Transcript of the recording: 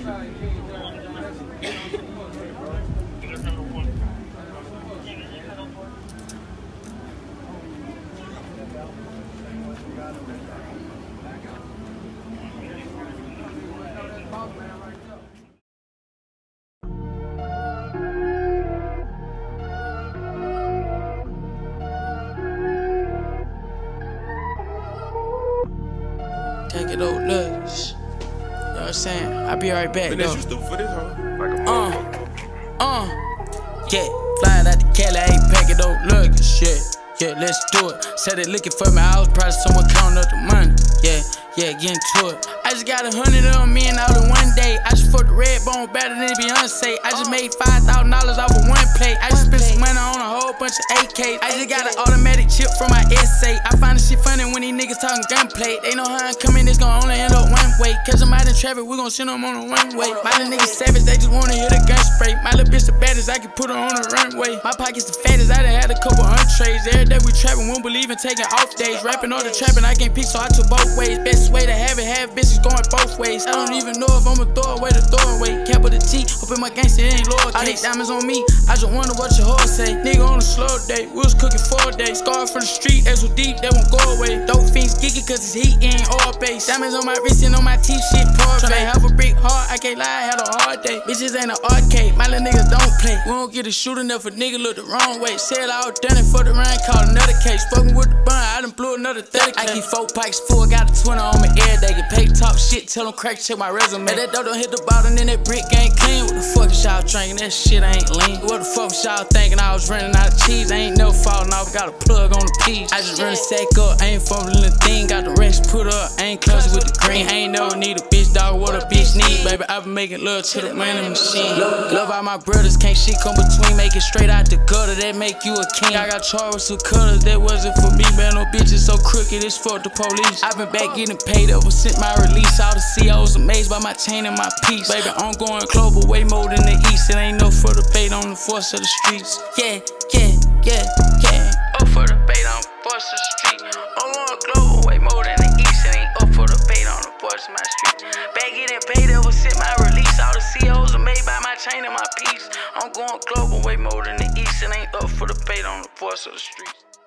Take it old lugs. You know what I'm saying? I'll be right back, though. You stupid for this, huh? Yeah, flying out the Cali, I ain't packing old luggage, yeah, let's do it. Said they looking for me, I was probably someone counting up the money, yeah, get into it. I just got 100 on me and all in one day. I just fucked the red bone better than Beyonce. I just made $5,000 off of one plate. I just spent some money on a whole bunch of AKs. I just got an automatic chip from my essay. I find this shit funny when these niggas talking gunplay. They know how I'm coming, it's gon' only end up one way. Cause I'm out in traffic, we gon' send them on the runway. My little niggas savage, they just wanna hear the gun spray. My little bitch the baddest, I can put her on the runway. My pockets the fattest, I done had a couple entrees. Every day we trapping, won't believe in taking off days. Rapping all the trapping, I can't peek, so I took both ways. Best way to have it, have bitches going both ways. I don't even know if I'ma throw away the throwaway. Capital T, up in my gangster, it ain't lowercase. All these diamonds on me, I just wonder what your horse say. Nigga on a slow day, we was cooking 4 days. Scarred from the street, that's so deep, they won't go away. Dope fiends geeky cause it's heat ain't all base. Diamonds on my wrist and on my teeth, shit poor. Tryna have a brick heart, I can't lie, I had a hard day. Bitches ain't an arcade, my little niggas don't play. We don't get a shooting if a nigga look the wrong way. Said I was done it for the rain, called another case. Fucking with the bun, I done blew another 30K. I keep 4 pikes full, got a 20 on me every day. Get paid, talk shit, tell them crack, check my resume. That dope don't hit the bottom, then that brick ain't clean. What the fuck is y'all drinking? That shit ain't lean. What the fuck was y'all thinking? I was running out of cheese. I ain't never falling off, got a plug on the piece. I just run a sack up, I ain't from the little thing. Got the rest put up, I ain't close with the green. I ain't never need a bitch, dog, what a bitch need. Baby, I been making love to the money machine. Love all my brothers, can't shit come between. Make it straight out the gutter, that make you a king. I got charged with some cutters, that wasn't for me. Man, no bitches so crooked, it's for the police. I been back getting paid ever since my release. All the COs amazed by my chain and my piece. Baby, I'm going global, way more than the east. It ain't no for the bait on the force of the streets. Yeah. Up for the bait on the force of the street. I'm going global, way more than the east. It ain't up for the bait on the force of my street. Back getting paid ever since my release. All the COs are made by my chain and my piece. I'm going global, way more than the east. It ain't up for the bait on the force of the streets.